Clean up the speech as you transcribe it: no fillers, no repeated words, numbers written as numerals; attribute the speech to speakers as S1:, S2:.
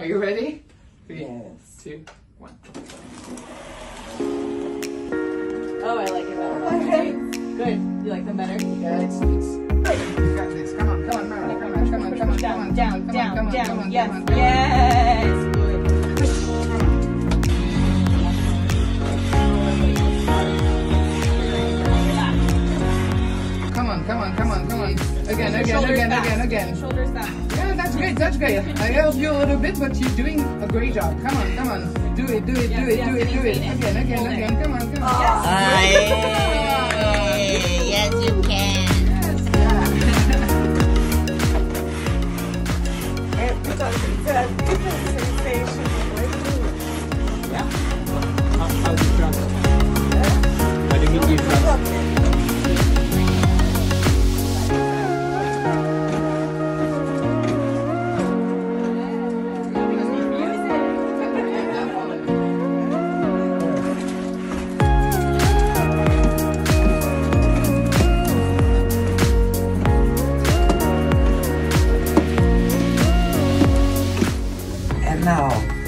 S1: Are you ready? 3,
S2: Yes.
S1: 2, 1.
S3: Oh, I like it better. Good. You like them better?
S1: Yeah, it's you got this. Come on, come on.
S3: Down. Yes. Good.
S1: Come on. Again.
S3: Shoulders down.
S1: Yeah, that's great. I help you a little bit, but you're doing a great job. Come on. Do it. Again. Come on.
S4: Yes, you can.
S1: How do you trust? How do you mean you trust?
S2: And now,